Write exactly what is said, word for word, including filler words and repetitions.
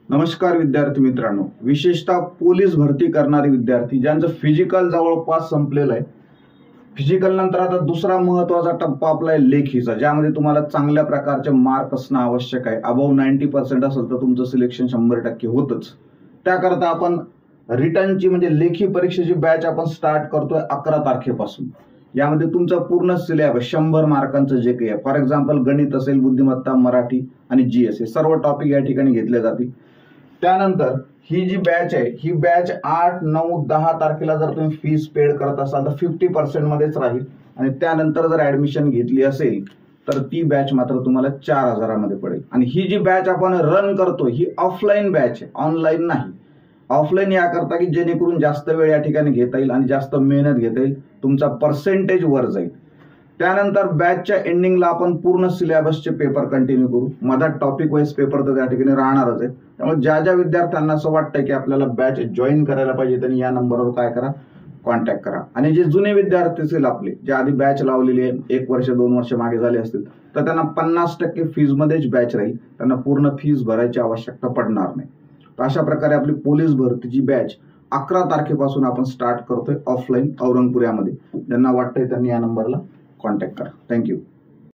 नमस्कार विद्यार्थी मित्रांनो, विशेषतः पोलीस भरती करणारे विद्यार्थी ज्यांचं फिजिकल जवळपास संपलेलं आहे. फिजिकल नंतर आता दुसरा महत्त्वाचा टप्पा आपला आहे लेखीचा, ज्यामध्ये तुम्हाला चांगल्या प्रकारचे मार्क असणं आवश्यक आहे. अबव नाईन्टी पर्सेंट असेल तर तुमचं सिलेक्शन शंभर टक्के होतच. त्याकरता आपण रिटर्नची म्हणजे लेखी परीक्षेची बॅच आपण स्टार्ट करतोय अकरा तारखेपासून. यामध्ये तुमचा पूर्ण सिलेबस शंभर मार्कांचं जे काही आहे, फॉर एक्झाम्पल गणित असेल, बुद्धिमत्ता, मराठी आणि जीएस हे सर्व टॉपिक या ठिकाणी घेतले जातील. त्यानंतर ही जी बॅच आहे ही बॅच आठ नऊ दहा तारखेला जर तुम्ही फीस पेड करत असाल तर फिफ्टी पर्सेंट मध्येच राहील. आणि त्यानंतर जर ऍडमिशन घेतली असेल तर ती बॅच मात्र तुम्हाला चार हजारामध्ये पडेल. आणि ही जी बॅच आपण रन करतो ही ऑफलाईन बॅच आहे, ऑनलाईन नाही. ऑफलाईन याकरता की जेणेकरून जास्त वेळ या ठिकाणी घेता येईल आणि जास्त मेहनत घेता येईल, तुमचा पर्सेंटेज वर जाईल. त्यानंतर बॅचच्या एंडिंगला आपण पूर्ण सिलेबसचे पेपर कंटिन्यू करू. मधात टॉपिक वाईज पेपर तर त्या ठिकाणी राहणारच आहे. त्यामुळे ज्या ज्या विद्यार्थ्यांना असं वाटतंय की आपल्याला बॅच जॉईन करायला पाहिजे त्यांनी या नंबरवर काय करा, कॉन्टॅक्ट करा. आणि जे जुने विद्यार्थी असतील आपले, जे आधी बॅच लावलेली आहे, एक वर्ष दोन वर्ष मागे झाले असतील, तर त्यांना पन्नास टक्के फीजमध्येच बॅच राहील. त्यांना पूर्ण फीस भरायची आवश्यकता पडणार नाही. तर अशा प्रकारे आपली पोलीस भरतीची बॅच अकरा तारखेपासून आपण स्टार्ट करतोय ऑफलाईन औरंगपुऱ्यामध्ये. ज्यांना वाटतंय त्यांनी या नंबरला कॉन्टॅक्ट करा. थँक्यू.